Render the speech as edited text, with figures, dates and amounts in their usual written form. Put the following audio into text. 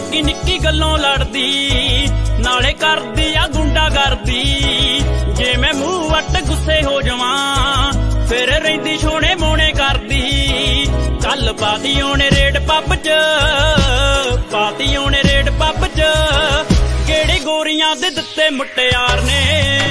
निक्की निक्की गल्लों लड़दी नाले करदी आ गुंडा करदी। जे मैं मुंह वट गुस्से हो जावां फिर रहिंदी छोने मोने करदी। कल पाती ओने रेड पब च पाती ओने रेड पब च केड़ी गोरियां दे दित्ते मुटियार ने।